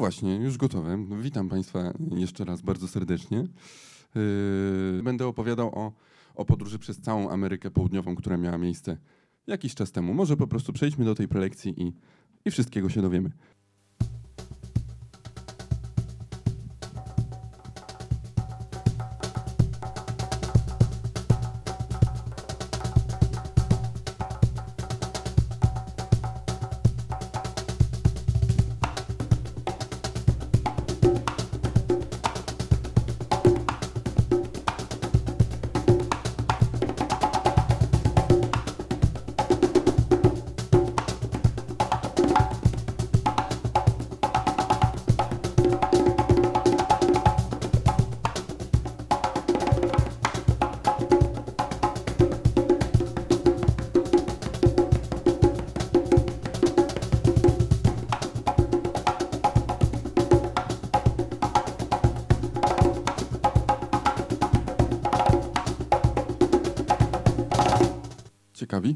właśnie, już gotowe. Witam Państwa jeszcze raz bardzo serdecznie. Będę opowiadał o podróży przez całą Amerykę Południową, która miała miejsce jakiś czas temu. Może po prostu przejdźmy do tej prelekcji i wszystkiego się dowiemy. Ciekawi?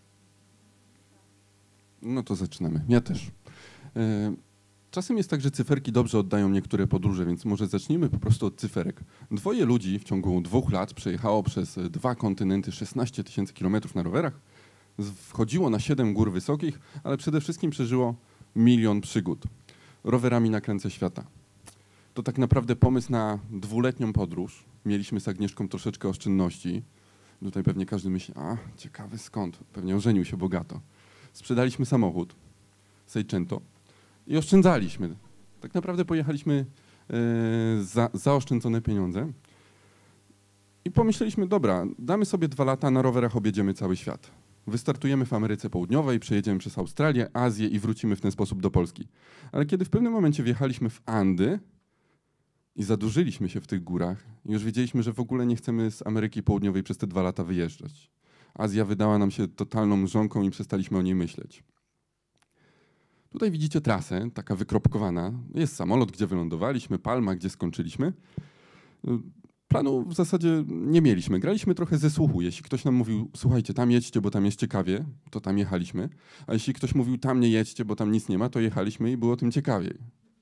No to zaczynamy. Ja też. Czasem jest tak, że cyferki dobrze oddają niektóre podróże, więc może zacznijmy po prostu od cyferek. 2 ludzi w ciągu 2 lat przejechało przez 2 kontynenty 16 000 kilometrów na rowerach, wchodziło na 7 gór wysokich, ale przede wszystkim przeżyło 1 000 000 przygód rowerami na krańce świata. To tak naprawdę pomysł na 2-letnią podróż. Mieliśmy z Agnieszką troszeczkę oszczędności. Tutaj pewnie każdy myśli, ciekawy skąd, pewnie ożenił się bogato. Sprzedaliśmy samochód, Seicento, i oszczędzaliśmy. Tak naprawdę pojechaliśmy za zaoszczędzone pieniądze i pomyśleliśmy, dobra, damy sobie 2 lata, na rowerach objedziemy cały świat. Wystartujemy w Ameryce Południowej, przejedziemy przez Australię, Azję i wrócimy w ten sposób do Polski. Ale kiedy w pewnym momencie wjechaliśmy w Andy i zadłużyliśmy się w tych górach, już wiedzieliśmy, że w ogóle nie chcemy z Ameryki Południowej przez te 2 lata wyjeżdżać. Azja wydała nam się totalną mrzonką i przestaliśmy o niej myśleć. Tutaj widzicie trasę, taka wykropkowana. Jest samolot, gdzie wylądowaliśmy, Palma, gdzie skończyliśmy. Planu w zasadzie nie mieliśmy. Graliśmy trochę ze słuchu. Jeśli ktoś nam mówił, słuchajcie, tam jedźcie, bo tam jest ciekawie, to tam jechaliśmy. A jeśli ktoś mówił, tam nie jedźcie, bo tam nic nie ma, to jechaliśmy i było tym ciekawiej.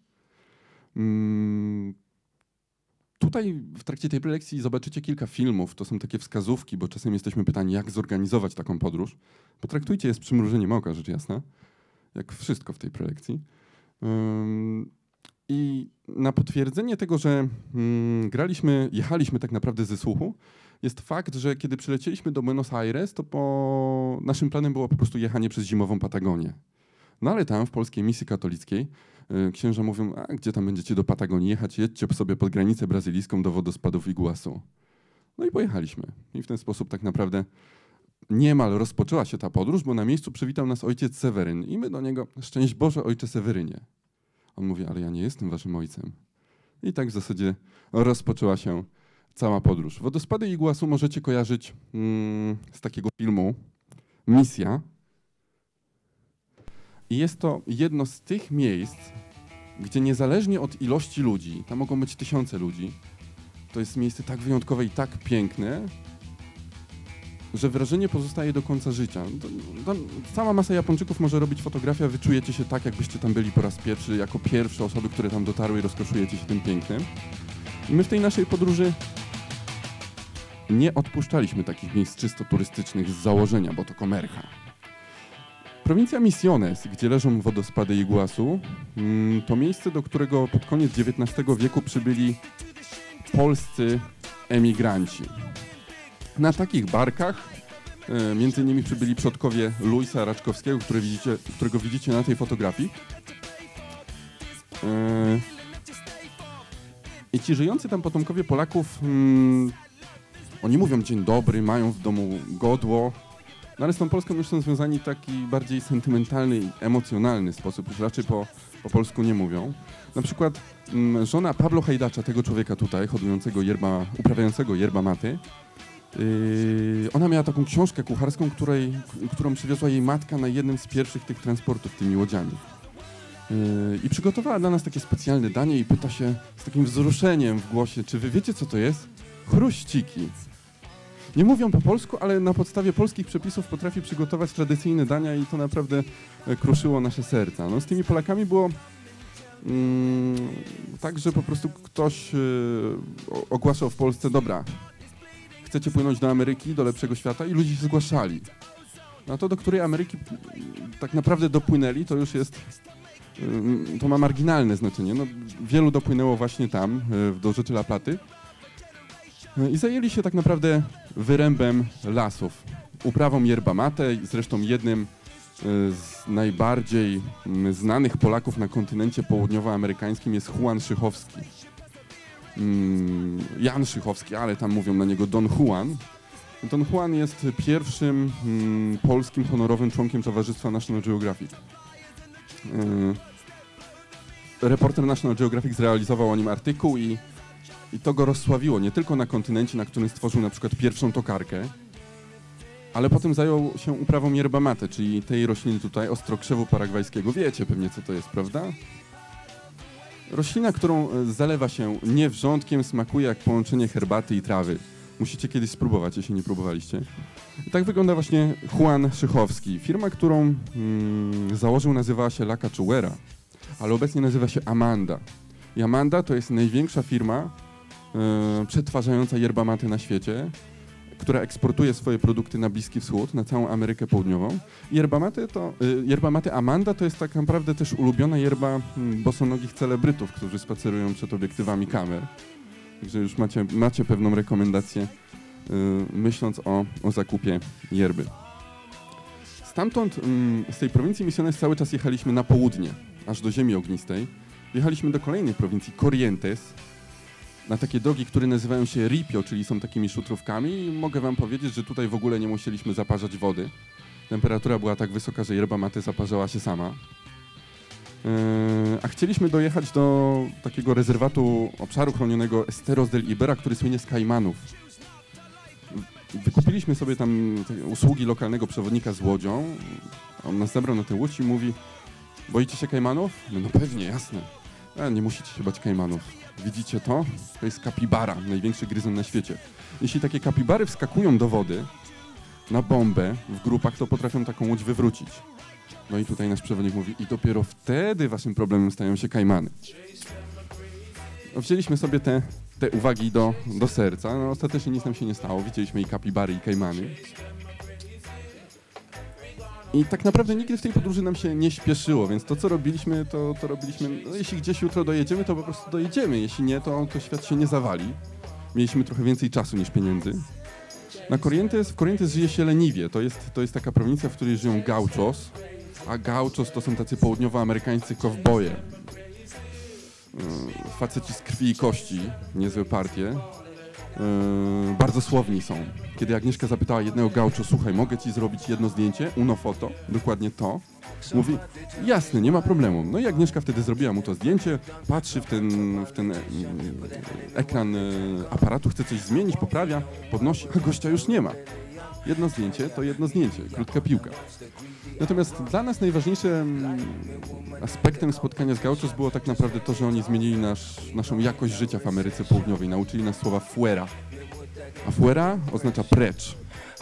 Tutaj w trakcie tej prelekcji zobaczycie kilka filmów. To są takie wskazówki, bo czasem jesteśmy pytani, jak zorganizować taką podróż. Potraktujcie je z przymrużeniem oka, rzecz jasna, jak wszystko w tej prelekcji. I na potwierdzenie tego, że jechaliśmy tak naprawdę ze słuchu, jest fakt, że kiedy przylecieliśmy do Buenos Aires, to naszym planem było po prostu jechanie przez zimową Patagonię. No ale tam w polskiej misji katolickiej księża mówią, gdzie tam będziecie do Patagonii jechać, jedźcie sobie pod granicę brazylijską do wodospadów Iguazu. No i pojechaliśmy. I w ten sposób tak naprawdę niemal rozpoczęła się ta podróż, bo na miejscu przywitał nas ojciec Seweryn. I my do niego, szczęść Boże, ojcze Sewerynie. On mówi, ale ja nie jestem waszym ojcem. I tak w zasadzie rozpoczęła się cała podróż. Wodospady Iguazu możecie kojarzyć z takiego filmu Misja. I jest to jedno z tych miejsc, gdzie niezależnie od ilości ludzi, tam mogą być 1000 ludzi, to jest miejsce tak wyjątkowe i tak piękne, że wrażenie pozostaje do końca życia. Cała masa Japończyków może robić fotografię, a wy czujecie się tak, jakbyście tam byli po raz pierwszy, jako pierwsze osoby, które tam dotarły i rozkoszujecie się tym pięknem. I my w tej naszej podróży nie odpuszczaliśmy takich miejsc czysto turystycznych z założenia, bo to komercha. Prowincja Misiones, gdzie leżą wodospady Iguazu, to miejsce, do którego pod koniec XIX wieku przybyli polscy emigranci. Na takich barkach między innymi przybyli przodkowie Luisa Raczkowskiego, którego widzicie na tej fotografii. I ci żyjący tam potomkowie Polaków, oni mówią dzień dobry, mają w domu godło, no ale z tą Polską już są związani w taki bardziej sentymentalny i emocjonalny sposób, już raczej po polsku nie mówią. Na przykład żona Pablo Hajdacza, tego człowieka tutaj, uprawiającego yerba mate, ona miała taką książkę kucharską, którą przywiozła jej matka na jednym z pierwszych tych transportów tymi łodziami. I przygotowała dla nas takie specjalne danie i pyta się z takim wzruszeniem w głosie, czy wy wiecie, co to jest? Chruściki. Nie mówią po polsku, ale na podstawie polskich przepisów potrafi przygotować tradycyjne dania i to naprawdę kruszyło nasze serca. No, z tymi Polakami było Tak, że po prostu ktoś ogłaszał w Polsce, dobra, chcecie płynąć do Ameryki, do lepszego świata i ludzie się zgłaszali. No to do której Ameryki tak naprawdę dopłynęli, to już jest, to ma marginalne znaczenie. No, wielu dopłynęło właśnie tam, do rzeczy La Platy i zajęli się tak naprawdę wyrębem lasów, uprawą yerba mate, zresztą jednym z najbardziej znanych Polaków na kontynencie południowoamerykańskim jest Juan Szychowski. Jan Szychowski, ale tam mówią na niego Don Juan. Don Juan jest pierwszym polskim honorowym członkiem towarzystwa National Geographic. Reporter National Geographic zrealizował o nim artykuł i to go rozsławiło nie tylko na kontynencie, na którym stworzył na przykład pierwszą tokarkę, ale potem zajął się uprawą yerba mate, czyli tej rośliny tutaj, ostrokrzewu paragwajskiego. Wiecie pewnie, co to jest, prawda? Roślina, którą zalewa się nie wrzątkiem, smakuje jak połączenie herbaty i trawy. Musicie kiedyś spróbować, jeśli nie próbowaliście. I tak wygląda właśnie Juan Szychowski. Firma, którą założył, nazywała się La Cachoeira, ale obecnie nazywa się Amanda. I Amanda to jest największa firma przetwarzająca yerba mate na świecie, która eksportuje swoje produkty na Bliski Wschód, na całą Amerykę Południową. Yerba mate Amanda to jest tak naprawdę też ulubiona yerba bosonogich celebrytów, którzy spacerują przed obiektywami kamer. Także już macie pewną rekomendację, myśląc o zakupie yerby. Stamtąd, z tej prowincji Misiones cały czas jechaliśmy na południe, aż do Ziemi Ognistej. Jechaliśmy do kolejnej prowincji, Corrientes, na takie drogi, które nazywają się ripio, czyli są takimi szutrówkami i mogę wam powiedzieć, że tutaj w ogóle nie musieliśmy zaparzać wody. Temperatura była tak wysoka, że yerba mate zaparzała się sama. A chcieliśmy dojechać do takiego rezerwatu obszaru chronionego Esteros del Ibera, który słynie z kajmanów. Wykupiliśmy sobie tam usługi lokalnego przewodnika z łodzią. On nas zabrał na tę łódź i mówi: boicie się kajmanów? No pewnie, jasne. Nie musicie się bać kajmanów. Widzicie to? To jest kapibara, największy gryzon na świecie. Jeśli takie kapibary wskakują do wody na bombę w grupach, to potrafią taką łódź wywrócić. No i tutaj nasz przewodnik mówi: i dopiero wtedy waszym problemem stają się kajmany. No, wzięliśmy sobie te uwagi do serca. No, ostatecznie nic nam się nie stało. Widzieliśmy i kapibary, i kajmany. I tak naprawdę nigdy w tej podróży nam się nie śpieszyło, więc to, co robiliśmy, to robiliśmy. No, jeśli gdzieś jutro dojedziemy, to po prostu dojedziemy. Jeśli nie, to świat się nie zawali. Mieliśmy trochę więcej czasu niż pieniędzy. W Corrientes żyje się leniwie. To jest taka prowincja, w której żyją gauchos, a gauchos to są tacy południowoamerykańscy kowboje. Faceci z krwi i kości, niezłe partie. Bardzo słowni są. Kiedy Agnieszka zapytała jednego gaucho: słuchaj, mogę ci zrobić jedno zdjęcie, uno foto, dokładnie to. Mówi: jasne, nie ma problemu. No i Agnieszka wtedy zrobiła mu to zdjęcie, patrzy w ten ekran aparatu, chce coś zmienić, poprawia, podnosi, a gościa już nie ma. Jedno zdjęcie to jedno zdjęcie, krótka piłka. Natomiast dla nas najważniejszym aspektem spotkania z gauchos było tak naprawdę to, że oni zmienili naszą jakość życia w Ameryce Południowej. Nauczyli nas słowa fuera. A fuera oznacza precz.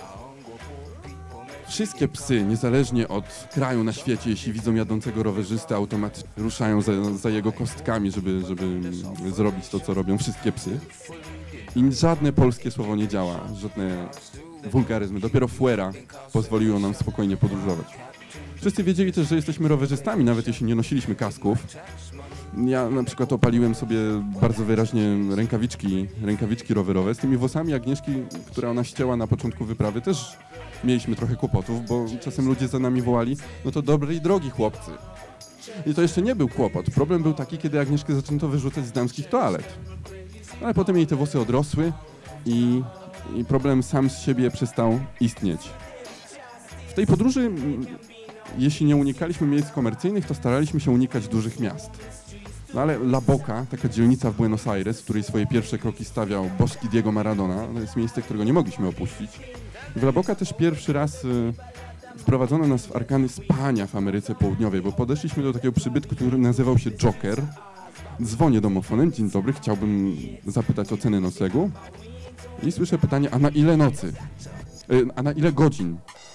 Wszystkie psy, niezależnie od kraju na świecie, jeśli widzą jadącego rowerzystę, automatycznie ruszają za jego kostkami, żeby zrobić to, co robią wszystkie psy. I żadne polskie słowo nie działa, żadne wulgaryzmy. Dopiero fuera pozwoliło nam spokojnie podróżować. Wszyscy wiedzieli też, że jesteśmy rowerzystami, nawet jeśli nie nosiliśmy kasków. Ja na przykład opaliłem sobie bardzo wyraźnie rękawiczki rowerowe. Z tymi włosami Agnieszki, które ona ścięła na początku wyprawy, też mieliśmy trochę kłopotów, bo czasem ludzie za nami wołali: no to dobrej drogi, chłopcy. I to jeszcze nie był kłopot. Problem był taki, kiedy Agnieszkę zaczęto wyrzucać z damskich toalet. Ale potem jej te włosy odrosły i problem sam z siebie przestał istnieć. W tej podróży, jeśli nie unikaliśmy miejsc komercyjnych, to staraliśmy się unikać dużych miast. No ale La Boca, taka dzielnica w Buenos Aires, w której swoje pierwsze kroki stawiał bożki Diego Maradona, to jest miejsce, którego nie mogliśmy opuścić. W La Boca też pierwszy raz wprowadzono nas w arkany spania w Ameryce Południowej, bo podeszliśmy do takiego przybytku, który nazywał się Joker. Dzwonię domofonem: dzień dobry, chciałbym zapytać o cenę noclegu. I słyszę pytanie: a na ile nocy? A na ile godzin?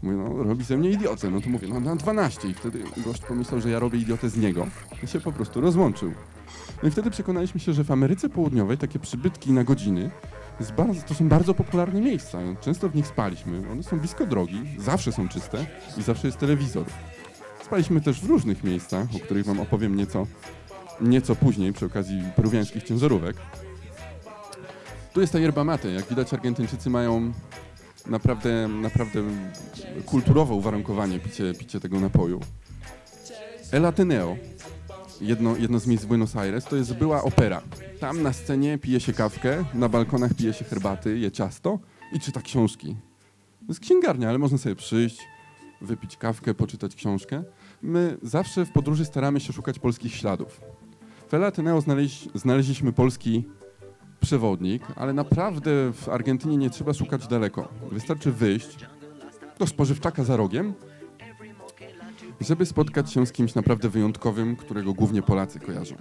Mówię, no robi ze mnie idiotę. No to mówię, no na 12. I wtedy gość pomyślał, że ja robię idiotę z niego. I się po prostu rozłączył. No i wtedy przekonaliśmy się, że w Ameryce Południowej takie przybytki na godziny to są bardzo popularne miejsca. Często w nich spaliśmy. One są blisko drogi, zawsze są czyste i zawsze jest telewizor. Spaliśmy też w różnych miejscach, o których wam opowiem nieco później przy okazji peruwiańskich ciężarówek. Tu jest ta yerba mate. Jak widać, Argentyńczycy mają naprawdę kulturowe uwarunkowanie picie tego napoju. El Ateneo, jedno z miejsc Buenos Aires, to jest była opera. Tam na scenie pije się kawkę, na balkonach pije się herbaty, je ciasto i czyta książki. To jest księgarnia, ale można sobie przyjść, wypić kawkę, poczytać książkę. My zawsze w podróży staramy się szukać polskich śladów. W El Ateneo znaleźliśmy polski przewodnik, ale naprawdę w Argentynie nie trzeba szukać daleko. Wystarczy wyjść do spożywczaka za rogiem, żeby spotkać się z kimś naprawdę wyjątkowym, którego głównie Polacy kojarzą.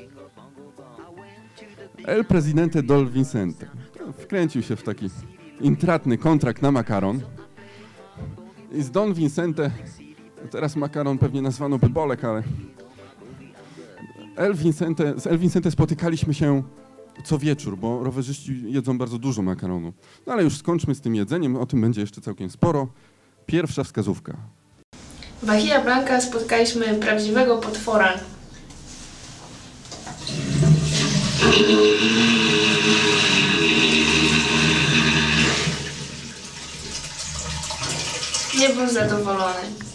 El Presidente Don Vicente wkręcił się w taki intratny kontrakt na makaron i z Don Vicente, teraz makaron pewnie nazwano by Bolek, ale z El Vicente spotykaliśmy się co wieczór, bo rowerzyści jedzą bardzo dużo makaronu. No ale już skończmy z tym jedzeniem, o tym będzie jeszcze całkiem sporo. Pierwsza wskazówka. W Bahia Blanca spotkaliśmy prawdziwego potwora. Nie był zadowolony.